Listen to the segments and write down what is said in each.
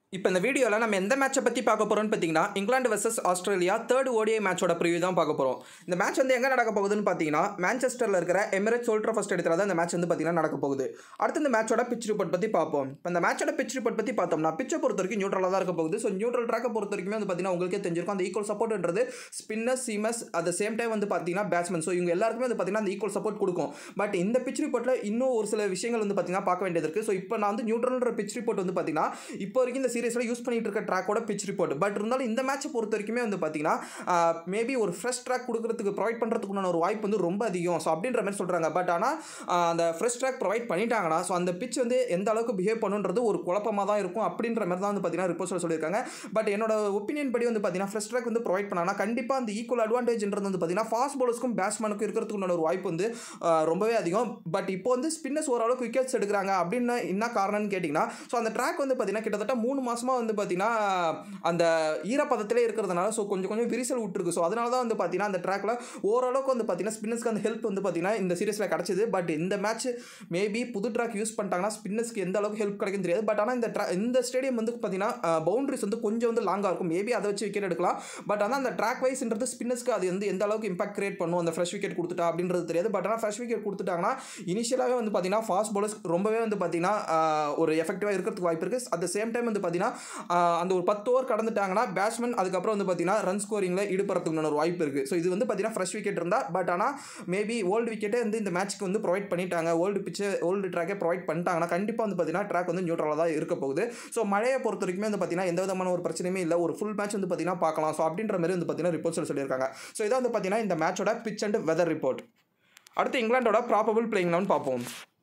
இப்போ இந்த வீடியோவில் நம்ம எந்த மேட்சை பற்றி பார்க்க போகிறோம்னு பார்த்தீங்கன்னா England versus Australia third ODI மேட்சோட ப்ரிவியூ தான் பார்க்க போகிறோம். இந்த மேட்ச் வந்து எங்கே நடக்க போகுதுன்னு பார்த்தீங்கன்னா மான்செஸ்டரில் இருக்கிற எமிரேட்ஸ் ஓல்ட் ட்ராஃபர்ட் ஸ்டேடியத்தில் தான் இந்த மேட்ச் வந்து பார்த்தீங்கன்னா நடக்க போகுது. அடுத்து இந்த மேட்சோட பிச் ரிப்போர்ட் பற்றி பார்ப்போம். இப்போ இந்த மேட்சோட பிச் ரிப்போர்ட் பற்றி பார்த்தோம்னா பிச்சை பொறுத்த வரைக்கும் நியூட்ரலாக தான் இருக்க போகுது. ஸோ நியூட்ரல் ட்ராக்கை பொறுத்த வரைக்கும் வந்து பார்த்தீங்கன்னா உங்களுக்கே தெரிஞ்சிருக்கும் அந்த ஈக்குவல் சப்போர்ட்ன்றது spinner seamers at the same time வந்து பார்த்தீங்கன்னா பேட்ஸ்மேன். ஸோ இவங்க எல்லாருக்குமே வந்து பார்த்தீங்கன்னா அந்த ஈக்குவல் சப்போர்ட் கொடுக்கும். பட் இந்த பிச் ரிப்போர்ட்டில் இன்னும் ஒரு சில விஷயங்கள் வந்து பார்த்தீங்கன்னா பார்க்க வேண்டியது இருக்குது. ஸோ இப்போ நான் வந்து நியூட்ரல்ன்ற பிச் ரிப்போர்ட் வந்து பார்த்தீங்கன்னா இப்போ வரைக்கும் இந்த சீரிஸில் யூஸ் பண்ணிட்டு இருக்க ட்ராக்கோட பிச் ரிப்போர்ட். பட் இருந்தாலும் இந்த மேட்சை பொறுத்த வரைக்குமே வந்து பார்த்தீங்கன்னா மேபி ஒரு ஃப்ரெஷ் ட்ராக் கொடுக்கறதுக்கு ப்ரொவைட் பண்ணுறதுக்குண்டான ஒரு வாய்ப்பு வந்து ரொம்ப அதிகம். ஸோ அப்படின்ற மாதிரி சொல்கிறாங்க. பட் ஆனால் அந்த ஃப்ரெஷ் ட்ராக் ப்ரொவைட் பண்ணிட்டாங்கன்னா ஸோ அந்த பிச் வந்து எந்த அளவுக்கு பிஹேவ் பண்ணுன்றது ஒரு குழப்பமாக தான் இருக்கும் அப்படின்ற மாதிரி தான் வந்து பார்த்தீங்கன்னா ரிப்போர்ட்ஸில் சொல்லியிருக்காங்க. பட் என்னோட ஒப்பீனியன் படி வந்து பார்த்தீங்கன்னா ஃப்ரெஷ் ட்ராக் வந்து ப்ரொவைட் பண்ணாங்கன்னா கண்டிப்பாக அந்த ஈக்குவல் அட்வான்டேஜ்ன்றது வந்து பார்த்தீங்கன்னா ஃபாஸ்ட் பவுலர்ஸ்க்கும் பேட்ஸ்மேனுக்கும் இருக்கிறதுக்குண்டான ஒரு வாய்ப்பு வந்து ரொம்பவே அதிகம். பட் இப்போ வந்து ஸ்பின்னர்ஸ் ஓரளவுக்கு விக்கெட்ஸ் எடுக்கிறாங்க அப்படின்னு என்ன காரணம்னு கேட்டிங்கன்னா ஸோ அந்த ட்ராக் வந்து பார்த்தீங்கன்னா கிட்டத்தட்ட 3 மாதமாக வந்து பார்த்தீங்கன்னா அந்த ஈரப்பதத்திலே இருக்கிறதுனால ஸோ கொஞ்சம் விரிசல் விட்டுருக்கு. ஸோ அதனால தான் வந்து பார்த்தீங்கன்னா அந்த ட்ராக்ல ஓரளவுக்கு வந்து பார்த்தீங்கன்னா ஸ்பின்னர்ஸ்க்கு அந்த ஹெல்ப் வந்து பார்த்தீங்கன்னா இந்த சீரிஸில் கிடச்சிது. பட் இந்த மேட்ச் மேபி புது ட்ராக் யூஸ் பண்ணிட்டாங்கன்னா ஸ்பின்னர்ஸ்க்கு எந்த அளவுக்கு ஹெல்ப் கிடைக்கும் தெரியாது. பட் ஆனால் இந்த ஸ்டேடியம் வந்து பார்த்தீங்கன்னா பவுண்டரிஸ் வந்து கொஞ்சம் வந்து லாங்காக இருக்கும். மேபி அதை வச்சு விக்கெட் எடுக்கலாம். பட் ஆனால் அந்த ட்ராக் வைஸ்ன்றது ஸ்பின்னர்ஸ்க்கு அது வந்து எந்த அளவுக்கு இம்பாக்ட் கிரியேட் பண்ணும் அந்த ஃப்ரெஷ் விக்கெட் கொடுத்துட்டா அப்படின்றது தெரியாது. பட் ஆனால் ஃப்ரெஷ் விக்கெட் கொடுத்துட்டாங்கன்னா இனிஷியலாகவே வந்து பார்த்தீங்கன்னா ஃபாஸ்ட் பவுலர்ஸ் ரொம்பவே வந்து பார்த்தீங்கன்னா ஒரு எஃபெக்டிவாக இருக்கிறதுக்கு வாய்ப்பு இருக்குது. அட் த சேம் டைம் வந்து பார்த்தீங்கன்னா அந்த ஒரு 10 ஓவர் கடந்துட்டாங்கன்னா பேட்ஸ்மேன் அதுக்கப்புறம் வந்து பார்த்தீங்கன்னா ரன் ஸ்கோரிங்கில் ஈடுபடுறதுக்கு ஒரு வாய்ப்பு இருக்குது. ஸோ இது வந்து பார்த்தீங்கன்னா ஃப்ரெஷ் விக்கெட் இருந்தால் பட் ஆனால் மேபி ஓல்டு விக்கெட்டே வந்து இந்த மேட்ச்க்கு வந்து ப்ரொவைட் பண்ணிட்டாங்க. ஓல்டு ட்ராக்கே ப்ரொவைட் பண்ணிட்டாங்கன்னா கண்டிப்பாக வந்து பார்த்தீங்கன்னா ட்ராக் வந்து நியூட்ரலாக தான் இருக்க போகுது. ஸோ மழையை பொறுத்த வரைக்குமே வந்து பார்த்தீங்கன்னா எந்த விதமான ஒரு பிரச்சனையுமே இல்லை. ஒரு ஃபுல் மேட்ச் வந்து பார்த்தீங்கன்னா பார்க்கலாம். ஸோ அப்படின்ற மாதிரி வந்து பார்த்தீங்கன்னா ரிப்போர்ட்ஸில் சொல்லியிருக்காங்க. ஸோ இதான் வந்து பார்த்தீங்கன்னா இந்த மேட்சோட பிச் அண்ட் வெதர் ரிப்போர்ட். அடுத்து இங்கிலாண்டோட ப்ராபபிள் பிளேயிங் லெவன் பார்ப்போம்.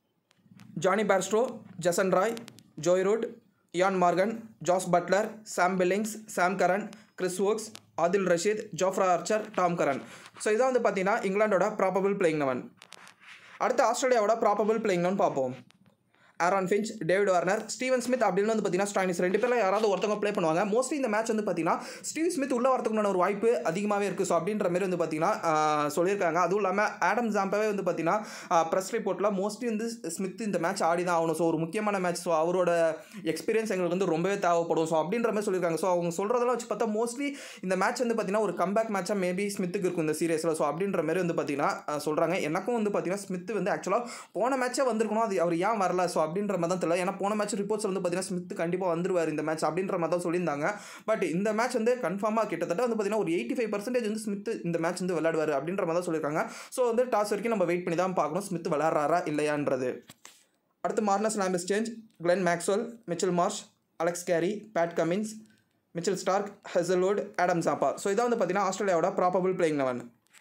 Jonny Bairstow, Jason Roy, Joe Root, Eoin Morgan, Jos Buttler, Sam Billings, Sam Curran, Chris Woakes, Adil Rashid, Jofra Archer, Tom Curran. So இதான் வந்து பார்த்தீங்கன்னா இங்கிலாண்டோட ப்ராபபிள் பிளேயிங் லெவன். அடுத்து ஆஸ்திரேலியாவோட probable playing eleven பார்ப்போம். Aaron Finch, David Warner, Steven Smith அப்படின்னு வந்து பார்த்தீங்கன்னா Stoinis 2 பேரில் யாராவது ஒருத்தவங்க ப்ளே பண்ணுவாங்க. மோஸ்ட்லி இந்த மேட்ச் வந்து பார்த்தீங்கன்னா ஸ்டீவ் ஸ்மித் உள்ள வரதுக்குண்டான ஒரு வாய்ப்பு அதிகமாகவே இருக்குது. ஸோ அப்படின்ற மாதிரி வந்து பார்த்தீங்கன்னா சொல்லியிருக்காங்க. அதுவும் இல்லாமல் ஆடம் ஜாம்பவே வந்து பார்த்தீங்கன்னா ப்ரெஸ் ரிப்போர்ட்டில் மோஸ்ட்லி வந்து ஸ்மித் இந்த மேட்ச் ஆடி தான் ஆகணும். ஸோ ஒரு முக்கியமான மேட்ச். ஸோ அவரோட எக்ஸ்பீரியன்ஸ் எங்களுக்கு வந்து ரொம்பவே தேவைப்படும். ஸோ அப்படின்ற மாதிரி சொல்லியிருக்காங்க. ஸோ அவங்க சொல்கிறதெல்லாம் வச்சு பார்த்தா மோஸ்ட்லி இந்த மேட்ச் வந்து பார்த்தீங்கன்னா ஒரு கம்பேக் மேட்சாக மேபி ஸ்மித்துக்கு இருக்கும் இந்த சீரியஸில். ஸோ அப்படின்ற மாதிரி வந்து பார்த்தீங்கன்னா சொல்கிறாங்க. எனக்கும் வந்து பார்த்தீங்கன்னா ஸ்மித் வந்து ஆக்சுவலாக போன மேட்சே வந்திருக்கணும். அது அவர் ஏன் வரல ஸோ அப்படின்ற மாதிரி தான் தெரியல. ஏன்னா போன மேட்ச் ரிப்போர்ட்ஸ் வந்து பார்த்தீங்கன்னா ஸ்மித் கண்டிப்பாக வந்துருவார் இந்த மேட்ச் அப்படின்ற மாதிரி தான் சொல்லியிருந்தாங்க. பட் இந்த மேட்ச் வந்து கன்ஃபார்மாக கிட்டத்தட்ட வந்து பார்த்தீங்கன்னா ஒரு 85% வந்து ஸ்மித் இந்த மேட்ச் வந்து விளையாடுவார் அப்படின்ற மாதிரி தான் சொல்லியிருக்காங்க. ஸோ வந்து டாஸ் வரைக்கும் நம்ம வெயிட் பண்ணி தான் பார்க்கணும் ஸ்மித் விளையாடுறாரா இல்லையான்றது. அடுத்து Marnus Labuschagne, Glenn Maxwell, Mitchell Marsh, Alex Carey, Pat Cummins, Mitchell Starc, Hazlewood, Adam Zampa. So இதான் வந்து பார்த்தீங்கன்னா ஆஸ்திரேலியாவோட ப்ராபபிள் பிளேயிங் லெவன்.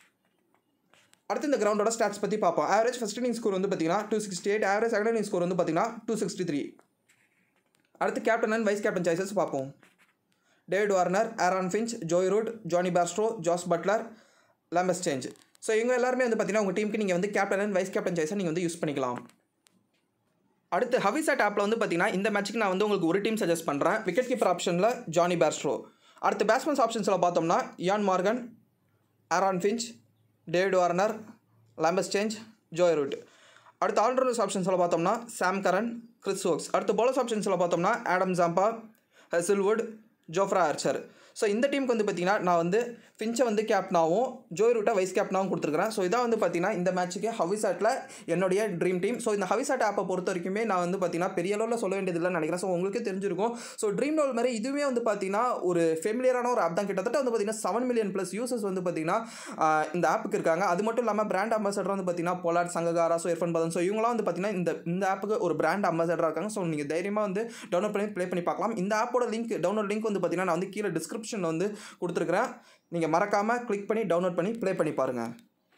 அடுத்து இந்த கிரவுண்டோட ஸ்டாட்ஸ் பற்றி பார்ப்போம். ஆவரேஜ் ஃபர்ஸ்ட் இன்னிங் ஸ்கோர் வந்து பார்த்தீங்கன்னா 268, ஆவரேஜ் செகண்ட் இன்னிங் ஸ்கோர் வந்து பார்த்தீங்கன்னா 263. அடுத்து captain and vice captain choices பார்ப்போம். David Warner, Aaron Finch, Joe Root, Jonny Bairstow, Jos Buttler, Labuschagne. So இவங்க எல்லாருமே வந்து பார்த்தீங்கன்னா உங்கள் டீமுக்கு நீங்கள் வந்து கேப்டன் அண்ட் வைஸ் கேப்டன் சாய்ஸை நீங்கள் வந்து யூஸ் பண்ணிக்கலாம். அடுத்து ஹவிசாட் ஆப்பில் வந்து பார்த்தீங்கன்னா இந்த மேட்ச்சுக்கு நான் வந்து உங்களுக்கு ஒரு டீம் சஜஸ்ட் பண்ணுறேன். விக்கெட் கீப்பர் ஆப்ஷனில் ஜானி பேர்ஸ்டோ. அடுத்து பேட்ஸ்மேன்ஸ் ஆப்ஷன்ஸில் பார்த்தோம்னா Eoin Morgan, Aaron Finch, David Warner, Labuschagne, Joe Root. அடுத்து ஆல்ரவுண்டர்ஸ் ஆப்ஷன்ஸில் பார்த்தோம்னா சாம் கரன், கிறிஸ் வோக்ஸ். அடுத்து பவுலர்ஸ் ஆப்ஷன்ஸில் பார்த்தோம்னா Adam Zampa, Hazlewood, Jofra Archer. So இந்த டீமுக்கு வந்து பார்த்தீங்கன்னா நான் வந்து ஃபின்ச்சை வந்து கேப்டனாகவும் ஜோய் ரூட்டை வைஸ் கேப்டனாகவும் கொடுத்துருக்கிறேன். ஸோ இதான் வந்து பார்த்தீங்கன்னா இந்த மேட்ச்சுக்கு ஹவிசாட்டில் என்னுடைய ட்ரீம் டீம். ஸோ இந்த ஹவிசாட் ஆப்பை பொறுத்த வரைக்குமே நான் வந்து பார்த்தீங்கன்னா பெரிய அளவில் சொல்ல வேண்டியதில்லைன்னு நினைக்கிறேன். ஸோ உங்களுக்கு தெரிஞ்சிருக்கும். ஸோ ட்ரீம் லெவல் மாதிரி இதுவே வந்து பார்த்தீங்கன்னா ஒரு ஃபெமிலியரான ஒரு ஆப் தான். கிட்டத்தட்ட வந்து பார்த்தீங்கன்னா 7 மில்லியன் + யூசர்ஸ் வந்து பார்த்தீங்கன்னா இந்த ஆப்புக்கு இருக்காங்க. அது மட்டும் இல்லாமல் பிராண்ட் அம்பாசடர் வந்து பார்த்தீங்கன்னா Pollard, Sangakkara, so Irfan Pathan. So இவங்களாம் வந்து பார்த்தீங்கன்னா இந்த ஆப்புக்கு ஒரு பிராண்ட் அம்பாசடராக இருக்காங்க. ஸோ நீங்கள் தைரியமாக வந்து டவுன்லோட் பண்ணி ப்ளே பண்ணி பார்க்கலாம். இந்த ஆப்போட டவுன்லோட் லிங்க் வந்து பார்த்தீங்கன்னா நான் வந்து கீழே டிஸ்கிரிப்ஷனில் வந்து கொடுத்துருக்கிறேன். நீங்கள் மறக்காமல் கிளிக் பண்ணி டவுன்லோட் பண்ணி ப்ளே பண்ணி பாருங்கள்.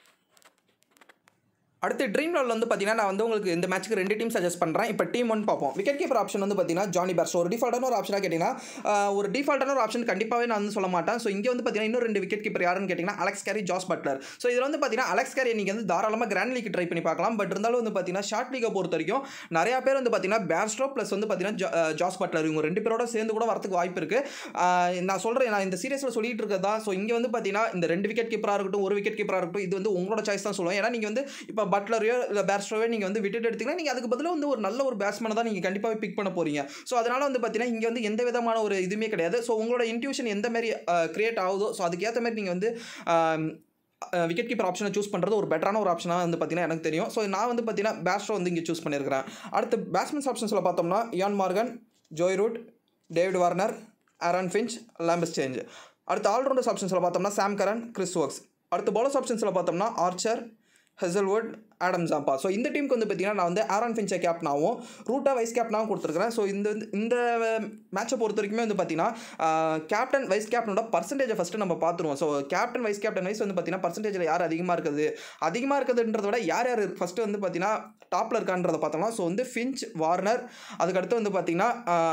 அடுத்து ட்ரீம் லெவலில் வந்து பார்த்தீங்கன்னா நான் வந்து உங்களுக்கு இந்த மேட்ச்சுக்கு 2 டீம் சஜஸ்ட் பண்ணுறேன். இப்போ டீம் 1 பார்ப்போம். விக்கெட் கீப்பர் ஆப்ஷன் வந்து பார்த்தீங்கன்னா ஜானி பேர்ஸ்டோ. ஒரு டிஃபால்ட்டான ஒரு ஆப்ஷனாக கேட்டிங்கன்னா ஒரு டிஃபால்ட்டான ஒரு ஆப்ஷன் கண்டிப்பாகவே நான் வந்து சொல்ல மாட்டேன். ஸோ இங்கே வந்து பார்த்தீங்கன்னா இன்னும் 2 விக்கெட் கீப்பர் யாருன்னு கேட்டிங்கன்னா Alex Carey, Jos Buttler. So இதில் வந்து பார்த்தீங்கன்னா அலெக்ஸ் கேரி நீங்கள் வந்து தாராளமாக கிராண்ட் லீக் ட்ரை பண்ணி பார்க்கலாம். பட் இருந்தாலும் வந்து பார்த்தீங்கன்னா ஷார்ட் லீகை பொறுத்த வரைக்கும் நிறையா பேர் வந்து பார்த்தீங்கன்னா பேர்ஸ்டோ ப்ளஸ் வந்து பார்த்தீங்கன்னா ஜாஸ் பட்லர் இவங்க 2 பேரோட சேர்ந்து கூட வரதுக்கு வாய்ப்பு இருக்குது. நான் சொல்கிறேன், நான் இந்த சீரியஸில் சொல்லிட்டு இருக்கதா. ஸோ இங்கே வந்து பார்த்தீங்கன்னா இந்த 2 விக்கெட் கீப்பராக இருக்கட்டும், 1 விக்கெட் கீப்பராக இருக்கட்டும், இது வந்து உங்களோட சாய்ஸ் தான் சொல்லுவேன். ஏன்னா நீங்கள் வந்து இப்போ பட்லரையோ இல்லை பேர்ஸ்டோவையோ நீங்கள் வந்து விட்டுட்டு எடுத்தீங்கன்னா நீங்கள் அதுக்கு பதிலாக வந்து ஒரு நல்ல ஒரு பேட்ஸ்மேனை தான் நீங்கள் கண்டிப்பாக பிக் பண்ண போகிறீங்க. ஸோ அதனால் வந்து பார்த்தீங்கன்னா இங்கே வந்து எந்த விதமான ஒரு இதுவுமே கிடையாது. ஸோ உங்களோட இன்ட்யூஷன் எந்த மாதிரி கிரியேட் ஆகுதோ ஸோ அதுக்கேற்ற மாதிரி நீங்கள் வந்து விக்கெட் கீப்பர் ஆப்ஷனை சூஸ் பண்ணுறது ஒரு பெட்டரான ஒரு ஆப்ஷனாக வந்து பார்த்தீங்கன்னா எனக்கு தெரியும். ஸோ நான் வந்து பார்த்தீங்கன்னா பேர்ஸ்டோ வந்து இங்கே சூஸ் பண்ணியிருக்கிறேன். அடுத்து பேட்ஸ்மேன்ஸ் ஆப்ஷன்ஸில் பார்த்தோம்னா Eoin Morgan, Joe Root, David Warner, Aaron Finch, Labuschagne. அடுத்து ஆல்ரவுண்டர்ஸ் ஆப்ஷன்ஸில் பார்த்தோம்னா சாம் கரன், கிறிஸ் வோக்ஸ். அடுத்து பவுலர்ஸ் ஆப்ஷன்ஸில் பார்த்தோம்னா Archer, Hazlewood, Adam Zampa. So இந்த டீமுக்கு வந்து பார்த்தீங்கன்னா நான் வந்து ஆரன் ஃபின்ச்சை கேப்டனாகவும் ரூட்டா வைஸ் கேப்டனாகவும் கொடுத்துருக்கிறேன். ஸோ இந்த மேட்சை பொறுத்த வரைக்குமே வந்து பார்த்தீங்கன்னா கேப்டன் வைஸ் கேப்டனோட பர்சன்டேஜை ஃபஸ்ட்டு நம்ம பார்த்துருவோம். ஸோ கேப்டன் வைஸ் வந்து பார்த்தீங்கன்னா பர்சன்டேஜில் யார் அதிகமாக இருக்குதுன்றத விட யார் ஃபஸ்ட்டு வந்து பார்த்தீங்கன்னா டாப்பில் இருக்கான்றதை பார்த்தோம்னா ஸோ வந்து ஃபின்ச், வார்னர், அதுக்கடுத்து வந்து பார்த்தீங்கன்னா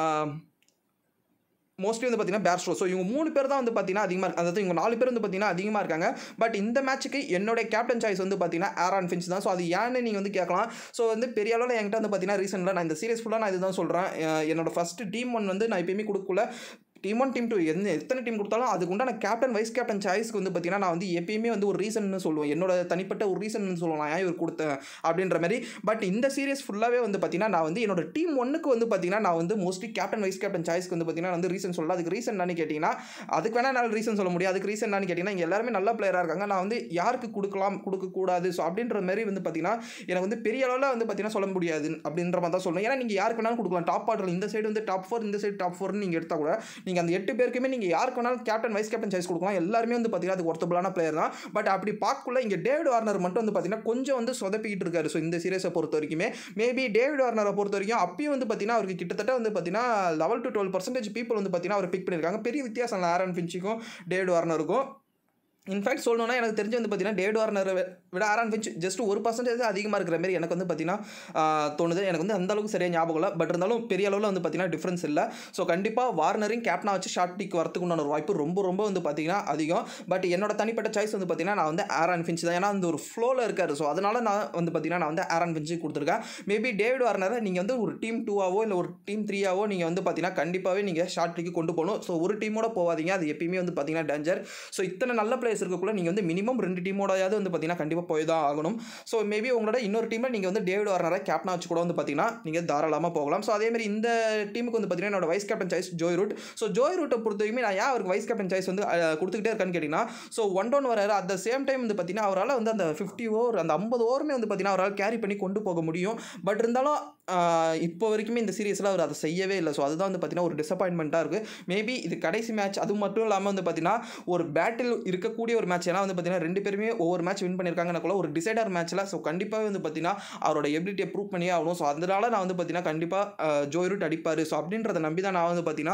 மோஸ்ட்லி வந்து பார்த்தீங்கன்னா பேர்ஸ்டோ. ஸோ இவங்க 3 பேர் தான் வந்து பார்த்தீங்கன்னா அதிகமாக இருக்குது. அதாவது இவங்க 4 பேர் வந்து பார்த்தீங்கன்னா அதிகமாக இருக்காங்க. பட் இந்த மேட்ச்சுக்கு என்னோட கேப்டன் சாய்ஸ் வந்து பார்த்தீங்கன்னா ஆரன் ஃபின்ச் தான். ஸோ அது ஏன்னு நீங்கள் வந்து கேட்கலாம். ஸோ வந்து பெரிய அளவில் என்கிட்ட வந்து பார்த்தீங்கன்னா ரீசெண்டாக நான் இந்த சீரியஸ் ஃபுல்லாக நான் இதுதான் சொல்கிறேன். என்னோட ஃபஸ்ட்டு டீம் 1 வந்து நான் எப்பயுமே கொடுக்கல. டீம் 1 டீம் 2 எத்தனை டீம் கொடுத்தாலும் அதுக்கு உண்டான கேப்டன் வைஸ் கேப்டன் சாய்ஸ்க்கு வந்து பார்த்தீங்கன்னா நான் வந்து எப்பயுமே வந்து ஒரு ரீசன் சொல்லுவேன். என்னோட தனிப்பட்ட ஒரு ரீசன் சொல்லுவேன் நான் ஏன் இவர் கொடுத்தேன் அப்படின்ற மாதிரி. பட் இந்த சீரியஸ் ஃபுல்லாகவே வந்து பார்த்தீங்கன்னா நான் வந்து என்னோட டீம் 1க்கு வந்து பார்த்தீங்கன்னா நான் வந்து மோஸ்ட்லி கேப்டன் வைஸ் கேப்டன் சாய்ஸ்க்கு வந்து பார்த்தீங்கன்னா வந்து ரீசன் சொல்லலாம். அதுக்கு ரீசன் என்னன்னு கேட்டிங்கன்னா அதுக்கு வேணால் என்னால் ரீசன் சொல்ல முடியாது. அதுக்கு ரீசன் என்னன்னு கேட்டிங்கன்னா இங்கே எல்லாருமே நல்ல பிளேயராக இருக்காங்க. நான் வந்து யாருக்கு கொடுக்கக்கூடாது ஸோ அப்படின்ற மாதிரி வந்து பார்த்தீங்கன்னா எனக்கு வந்து பெரிய அளவில் வந்து பார்த்தீங்கன்னா சொல்ல முடியாது அப்படின்ற மாதிரி தான் சொல்லணும். ஏன்னா நீங்கள் யாருக்கு வேணாலும் கொடுக்கலாம். டாப் ஆர்டர் இந்த சைடு வந்து டாப் 4 இந்த சைடு டாப் 4 நீங்கள் எடுத்தால் கூட நீங்கள் அந்த 8 பேருக்குமே நீங்கள் யாருக்கு வேணாலும் கேப்டன் வைஸ் கேப்டன் சாய்ஸ் கொடுக்கலாம். எல்லாருமே வந்து பார்த்தீங்கன்னா அது ஒர்த்தபிளான பிளேயர் தான். பட் அப்படி பார்க்கக்குள்ள இங்கே டேவிட் வார்னர் மட்டும் வந்து பார்த்தீங்கன்னா கொஞ்சம் வந்து சொதப்பிக்கிட்டு இருக்காரு. ஸோ இந்த சீரியஸை பொறுத்த வரைக்குமே மேபி டேவிட் வார்னரை பொறுத்த வரைக்கும் அப்பயும் வந்து பார்த்தீங்கன்னா அவருக்கு கிட்டத்தட்ட வந்து பார்த்தீங்கன்னா 11 to 12% பீப்புள் வந்து பார்த்தீங்கன்னா அவர் பிக் பண்ணியிருக்காங்க. பெரிய வித்தியாசம் இல்லை ஆரன் ஃபின்ச்சுக்கும் டேவிட் வார்னருக்கும். இன்ஃபேக்ட் சொல்லணும்னா எனக்கு தெரிஞ்சு வந்து பார்த்தீங்கன்னா டேவிட் வார்னரை விட ஆரன் ஃபின்ச் ஜஸ்ட் 1% அதிகமாக இருக்கிற மாதிரி எனக்கு வந்து பார்த்தீங்கன்னா தோணுது. எனக்கு வந்து அந்த அளவுக்கு சரியாக ஞாபகம் இல்லை. பட் இருந்தாலும் பெரிய அளவில் வந்து பார்த்தீங்கன்னா டிஃப்ரென்ஸ் இல்லை. ஸோ கண்டிப்பாக வார்னரையும் கேப்டனாக வச்சு ஷார்ட் டீக் வரத்துக்கு உண்டான ஒரு வாய்ப்பு ரொம்ப வந்து பார்த்தீங்கன்னா அதிகம். பட் என்னோட தனிப்பட்ட சாய்ஸ் வந்து பார்த்தீங்கன்னா நான் வந்து ஆரன் ஃபின்ச் தான். ஏன்னா அந்த ஒரு ஃப்ளோவில் இருக்காரு. ஸோ அதனால் நான் வந்து பார்த்தீங்கன்னா நான் வந்து ஆரன் ஃபின்ச்சு கொடுத்துருக்கேன். மேபி டேவிட் வார்னரை நீங்கள் வந்து ஒரு டீம் 2ஆவோ இல்லை ஒரு டீம் 3ஆவோ நீங்கள் வந்து பார்த்தீங்கன்னா கண்டிப்பாகவே நீங்கள் ஷார்ட் டீக்கு கொண்டு போகணும். ஸோ ஒரு டீமோட போகாதீங்க. அது எப்பயுமே வந்து பார்த்தீங்கன்னா டேஞ்சர். ஸோ இத்தனை நல்ல பிளேயர்ஸ் இருக்கக்குள்ள நீங்கள் வந்து மினிமம் 2 டீமோடையாவது வந்து பார்த்தீங்கன்னா கண்டிப்பாக போய் தான் ஆகணும். ஸோ மேபி உங்களோட இன்னொரு டீமில் நீங்கள் வந்து டேவிட் வார்னரை கேப்டனாக வச்சு கூட வந்து பார்த்தீங்கன்னா நீங்கள் தாராளமாக போகலாம். ஸோ அதேமாதிரி இந்த டீமுக்கு வந்து பார்த்தீங்கன்னா என்னோட vice captain choice Joe Root. So Joe ரூட்டை பொறுத்த வரைக்கும் நான் ஏன் அவருக்கு வைஸ் கேப்டன் சாய்ஸ் வந்து கொடுத்துக்கிட்டே இருக்கான்னு கேட்டிங்கன்னா ஸோ 1 down வராரு. அட் த சேம் டைம் வந்து பார்த்தீங்கன்னா அவரால் வந்து அந்த 50 ஓவர் அந்த 50 ஓவருமே வந்து பார்த்தீங்கன்னா அவரால் கேரி பண்ணி கொண்டு போக முடியும். பட் இருந்தாலும் இப்போ வரைக்குமே இந்த சீரியஸில் அவர் அதை செய்யவே இல்லை. ஸோ அதுதான் வந்து பார்த்தீங்கன்னா ஒரு டிசப்பாயின்மெண்ட்டாக இருக்குது. மேபி இது கடைசி மேட்ச். அது மட்டும் இல்லாமல் வந்து பார்த்தீங்கன்னா ஒரு பேட்டில் இருக்கக்கூடிய ஒரு மேட்ச். ஏன்னா வந்து பார்த்தீங்கன்னா 2 பேருமே ஒவ்வொரு மேட்ச் வின் பண்ணியிருக்காங்கன்னு ஒரு டிசைடர் மேட்ச்சில். ஸோ கண்டிப்பாக வந்து பார்த்தீங்கன்னா அவரோட எபிலிட்டியை ப்ரூவ் பண்ணியே ஆகணும். ஸோ அதனால நான் வந்து பார்த்தீங்கன்னா கண்டிப்பாக ஜோய் ரூட் அடிப்பார். ஸோ அப்படின்றத நம்பி தான் நான் வந்து பார்த்தீங்கன்னா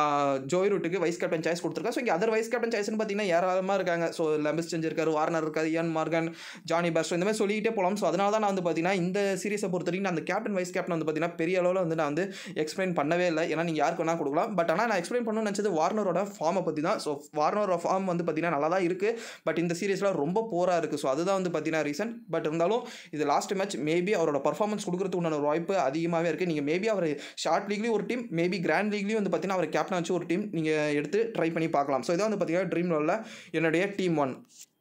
ஜோய் ரூட்டுக்கு வைஸ் கேப்டன் சாய்ஸ் கொடுத்துருக்கேன். ஸோ இங்கே அதர் வைஸ் கேப்டன் சாய்ஸ்னு பார்த்தீங்கன்னா ஏராளமாக இருக்காங்க. ஸோ லாம்பஸ்டேஞ்ச் இருக்காரு, வார்னர் இருக்காரு, இயான் மார்கன், ஜானி பேர்ஸ்டோ இந்த மாதிரி சொல்லிக்கிட்டே போகலாம். ஸோ அதனால தான் நான் வந்து பார்த்தீங்கன்னா இந்த சீரிஸை பொறுத்த வரைக்கும் அந்த கேப்டன் வைஸ் கேப்டன் வந்து பார்த்தீங்கன்னா பெரிய அளவில் வந்து நான் வந்து எக்ஸ்பிளைன் பண்ணவே இல்லை. ஏன்னா நீங்கள் யாருக்கு வேணால் கொடுக்கலாம். பட் ஆனால் நான் எக்ஸ்பிளைன் பண்ணணும்னு நினச்சது வார்னரோட ஃபார்மை பற்றி தான். ஸோ வார்னரோட ஃபார்ம் வந்து பார்த்தீங்கன்னா நல்லா தான் இருக்குது. பட் இந்த சீரிஸில் ரொம்ப போராக இருக்குது. ஸோ அதுதான் வந்து பார்த்தீங்கன்னா ரீசன். பட் இருந்தாலும் இது லாஸ்ட் மேட்ச் மேபி அவரோட பர்ஃபார்மன்ஸ் கொடுக்குறதுக்கு உண்டான ஒரு வாய்ப்பு அதிகமாகவே இருக்குது. நீங்கள் மேபி அவர் ஷார்ட் லீக்லேயும் ஒரு டீம், மேபி கிராண்ட் லீக்லேயும் வந்து பார்த்தீங்கன்னா அவர் கேப்டன் வச்சு ஒரு டீம் நீங்கள் எடுத்து ட்ரை பண்ணி பார்க்கலாம். ஸோ இதான் வந்து பார்த்தீங்கன்னா ட்ரீம் லெவலில் என்னுடைய டீம் 1.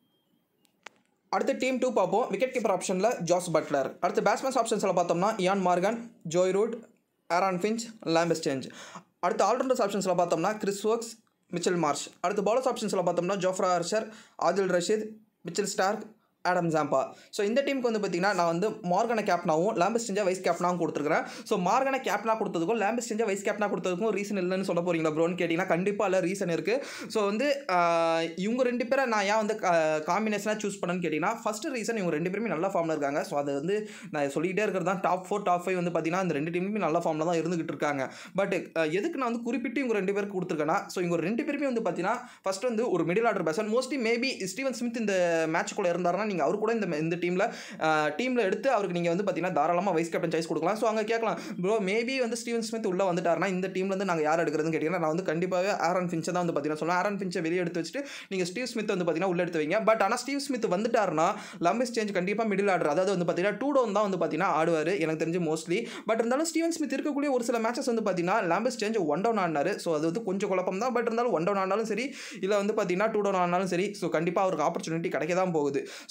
அடுத்து டீம் 2 பார்ப்போம். விக்கெட் கீப்பர் ஆப்ஷனில் ஜாஸ் பட்லர். அடுத்து பேட்ஸ்மேன்ஸ் ஆப்ஷன்ஸில் பார்த்தோம்னா Eoin Morgan, Joe Root, Aaron Finch, Labuschagne. அடுத்து ஆல்ரவுண்டர்ஸ் ஆப்ஷன்ஸில் பார்த்தோம்னா கிறிஸ் வோக்ஸ், மிச்சல் மார்ஷ். அடுத்து பவுலர்ஸ் ஆப்ஷன்ஸில் பார்த்தோம்னா Jofra Archer, Adil Rashid, Mitchell Starc, Adam Zampa. So இந்த டீமுக்கு வந்து பார்த்தீங்கன்னா நான் வந்து மார்கனை கேப்டனாகவும் லாம்பஸ்டேஞ்சை வைஸ் கேப்டனாகவும் கொடுத்துருக்கிறேன். ஸோ மார்கனை கேப்டனாக கொடுத்ததுக்கும் லாம்பஸ்டேஞ்சை வைஸ் கேப்டனாக கொடுத்ததுக்கும் ரீசன் இல்லைன்னு சொல்ல போகிறீங்களா ப்ரோன்னு கேட்டிங்கன்னா கண்டிப்பாக இல்லை, ரீசன் இருக்குது. ஸோ வந்து இவங்க 2 பேரை நான் ஏன் வந்து காம்பினேஷனாக சூஸ் பண்ணேன்னு கேட்டிங்கன்னா ஃபஸ்ட்டு ரீசன் இவங்க 2 பேருமே நல்ல ஃபார்மில் இருக்காங்க. ஸோ அது வந்து நான் சொல்லிகிட்டே இருக்கிறது தான் டாப் 4 டாப் 5 வந்து பார்த்தீங்கன்னா இந்த 2 டீமுமே நல்ல ஃபார்மில் தான் இருந்துகிட்டு இருக்காங்க. பட் எதுக்கு நான் வந்து குறிப்பிட்டு இவங்க 2 பேருக்கு கொடுத்துருக்கேன்னா ஸோ இவங்க 2 பேருமே வந்து பார்த்தீங்கன்னா ஃபஸ்ட்டு வந்து ஒரு middle order batsman. Mostly maybe Steven Smith இந்த மேட்சுக்குள்ளே இருந்தாருன்னா நீங்கள் அவர் கூட இந்த டீமில் எடுத்து அவருக்கு நீங்கள் வந்து பார்த்தீங்கன்னா தாராளமாக வைஸ் கேப்டன் சாய்ஸ் கொடுக்கலாம். ஸோ அங்கே கேட்கலாம் ப்ரோ மேபி வந்து ஸ்டீவன் ஸ்மித் உள்ளே வந்துட்டாருன்னா இந்த டீம்லேருந்து நாங்கள் யார் எடுக்கிறதுன்னு கேட்டிங்கன்னா நான் வந்து கண்டிப்பாக ஆரன் ஃபின்ச்சை தான் வந்து பார்த்தீங்கன்னா சொல்லுவேன். ஆரன் ஃபின்ச்சை வெளியே எடுத்து வச்சுட்டு நீங்கள் ஸ்டீவ் ஸ்மித் வந்து பார்த்தீங்கன்னா உள்ள எடுத்து வைங்க. பட் ஆனால் ஸ்டீவ் ஸ்மித் வந்துட்டாருன்னா லாம்பஸ்டேஞ்ச் கண்டிப்பாக மிடில் ஆர்டர், அதாவது வந்து பார்த்தீங்கன்னா 2 down தான் வந்து பார்த்தீங்கன்னா ஆடுவார் எனக்கு தெரிஞ்சு மோஸ்ட்லி. பட் இருந்தாலும் ஸ்டீவன் ஸ்மித் இருக்கக்கூடிய ஒரு சில மேட்சஸ் வந்து பார்த்தீங்கன்னா லாம்பஸ்டேஞ்ச் 1 down ஆடினார். ஸோ அது வந்து கொஞ்சம் குழப்பம் தான். பட் இருந்தாலும் 1 down ஆனாலும் சரி இல்லை வந்து பார்த்தீங்கன்னா 2 down ஆனாலும் சரி ஸோ கண்டிப்பாக அவருக்கு ஆப்பர்ச்சுனிட்டி கிடைக்க தான் போகுது. ஸோ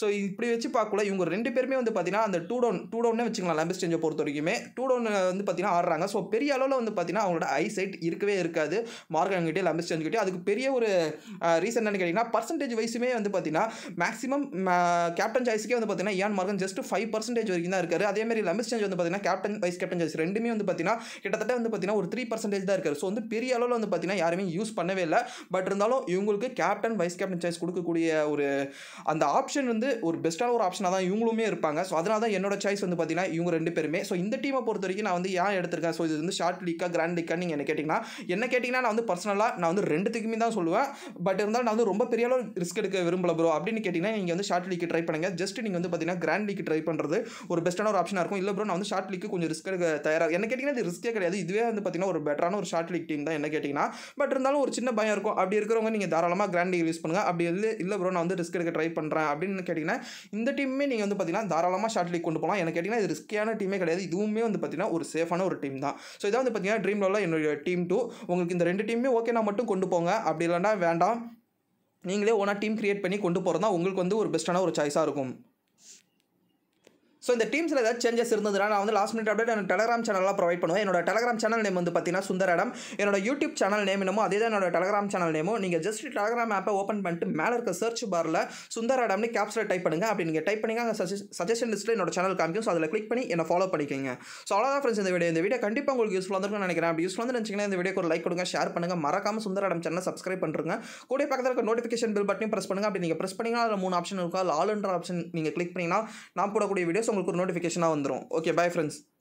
இப்படி வச்சு பார்க்கல இவங்க 2 பேருமே வந்து பார்த்தீங்கன்னா அந்த டூ டவுன்னே வச்சுக்கலாம் லெம்பஸ் சேஞ்சை பொறுத்த வரைக்குமே 2 டவுன் வந்து பார்த்தீங்கன்னா ஆடுறாங்க. ஸோ பெரிய அளவில் வந்து பார்த்தீங்கன்னா அவங்களோட ஐசைட் இருக்கவே இருக்காது மார்கன் கிட்டே லெம்பஸ் சேஞ்ச் கிட்டே. அதுக்கு பெரிய ஒரு ரீசன் என்னன்னு கேட்டிங்கன்னா பர்சன்டேஜ் வைஸுமே வந்து பார்த்தீங்கன்னா மேக்ஸிமம் கேப்டன் சாய்ஸுக்கே வந்து பார்த்தீங்கன்னா இயான் மார்கன் ஜஸ்ட் 5% வரைக்கும் தான் இருக்காரு. அதேமாதிரி லெம்பஸ் சேஞ்ச் வந்து பார்த்தீங்கன்னா கேப்டன் வைஸ் கேப்டன் சாய்ஸ் ரெண்டுமே வந்து பார்த்தீங்கன்னா கிட்டத்தட்ட வந்து பார்த்தீங்கன்னா ஒரு 3% தான் இருக்காரு. ஸோ வந்து பெரிய அளவில் வந்து பார்த்தீங்கன்னா யாருமே யூஸ் பண்ணவே இல்லை. பட் இருந்தாலும் இவங்களுக்கு கேப்டன் வைஸ் கேப்டன் சாய்ஸ் கொடுக்கக்கூடிய ஒரு அந்த ஆப்ஷன் வந்து ஒரு பெஸ்ட்டான ஒரு ஆப்ஷனாக தான் இவங்களுமே இருப்பாங்க. ஸோ அதனால தான் என்னோட சாய்ஸ் வந்து பார்த்தீங்கன்னா இவங்க 2 பேருமே. ஸோ இந்த டீமை பொறுத்த வரைக்கும் நான் வந்து ஏன் எடுத்திருக்கேன், ஸோ இது வந்து ஷார்ட் லீக்கா கிராண்ட் லீக்கா நீங்கள் என்ன கேட்டிங்கன்னா நான் வந்து பர்சனலாக நான் வந்து 2த்துக்குமே தான் சொல்லுவேன். பட் இருந்தாலும் நான் வந்து ரொம்ப பெரிய அளவு ரிஸ்க் எடுக்க விரும்பல ப்ரோ அப்படின்னு கேட்டிங்கன்னா நீங்கள் வந்து ஷார்ட் லீக் ட்ரை பண்ணுங்கள். ஜஸ்ட் நீங்கள் வந்து பார்த்தீங்கன்னா கிராண்ட் லீக் ட்ரை பண்ணுறது ஒரு பெஸ்ட்டான ஒரு ஆப்ஷனாக இருக்கும். இல்லை ப்ரோ நான் வந்து ஷார்ட் லீக்கு கொஞ்சம் ரிஸ்க் எடுக்க தயாராக என்ன கேட்டிங்கன்னா இது ரிஸ்க்கே கிடையாது. இதுவே வந்து பார்த்தீங்கன்னா ஒரு பெட்டரான ஒரு ஷார்ட் லீக் டீம் தான் என்ன கேட்டிங்கன்னா. பட் இருந்தாலும் ஒரு சின்ன பயம் இருக்கும். அப்படி இருக்கிறவங்க நீங்கள் தாராளமாக கிராண்ட் லீக் யூஸ் பண்ணுங்கள். அப்படி இல்லை ப்ரோ நான் வந்து ரிஸ்க் எடுக்க ட்ரை பண்ணுறேன் அப்படின்னு கேட்டிங்கன்னா இந்த டீமே நீங்கள் வந்து பார்த்தீங்கன்னா தாராளமாக ஷார்ட் லீக் கொண்டு போகலாம். என்ன கேட்டிங்கன்னா இது ரிஸ்கியான டீமே கிடையாது. இதுவுமே வந்து பார்த்தீங்கன்னா ஒரு சேஃபான ஒரு டீம் தான். ஸோ இதான் வந்து பார்த்தீங்கன்னா ட்ரீம் லெவலில் என்னுடைய டீம் 2. உங்களுக்கு இந்த 2 டீமே ஓகேனா மட்டும் கொண்டு போங்க. அப்படி இல்லைன்னா வேண்டாம், நீங்களே ஓனா டீம் கிரியேட் பண்ணி கொண்டு போகிறது தான் உங்களுக்கு வந்து ஒரு பெஸ்ட்டான ஒரு சாய்ஸாக இருக்கும். ஸோ இந்த டீம்ஸில் ஏதாவது சேஞ்சஸ் இருந்ததுன்னா நான் வந்து லாஸ்ட் மினிட் அப்டேட் என்னோட டெலகிராம் சேனலாக ப்ரொவைட் பண்ணுவேன். என்னோட டெலகிராம் சேனல் நேம் வந்து பார்த்தீங்கன்னா சுந்தர் ஆடம். என்னோட யூடியூப் சேனல் நேம் என்னமோ அதே தான் என்னோட டெலகிராம் சேனல் நேமும். நீங்கள் ஜஸ்ட் டெலகிராம் ஆப்பை ஓப்பன் பண்ணிட்டு மேலே இருக்க சர்ச் பாரில் சுந்தர் ஆடம்னு கேப்ஸில் டைப் பண்ணுங்கள். அப்படி நீங்கள் டைப் பண்ணிங்க அங்கே சஜஷன் லிஸ்ட்டில் என்னோட சேனல் காமிக்கும். ஸோ அதில் கிளிக் பண்ணி என்னை ஃபாலோ பண்ணிக்கோங்க. ஸோ அவ்வளோதான் ஃப்ரெண்ட்ஸ் இந்த வீடியோ கண்டிப்பாக உங்களுக்கு யூஸ்ஃபுல்லாக இருக்கும்னு நினைக்கிறேன். அப்படி யூஸ்ஃபுல்லாக இருந்துச்சுன்னா இந்த வீடியோக்கு ஒரு லைக் கொடுங்க, ஷேர் பண்ணுங்கள், மறக்காம சுந்தர் ஆடம் சேனல் சப்ஸ்கிரைப் பண்ணுறங்க. கூட பக்கத்தில் இருக்க நோட்டிஃபிகேஷன் பெல் பட்டனையும் ப்ரெஸ் பண்ணுங்கள். அப்படி நீங்கள் ப்ரெஸ் பண்ணிங்கன்னா அதில் 3 ஆப்ஷன் இருக்கும். அதில் ஆல் என்ற ஆப்ஷன் நீங்கள் கிளிக் பண்ணிங்கன்னா நான் போடக்கூடிய வீடியோஸ் உங்களுக்கு ஒரு நோட்டிஃபிகேஷனாக வந்துடும். Okay, bye friends.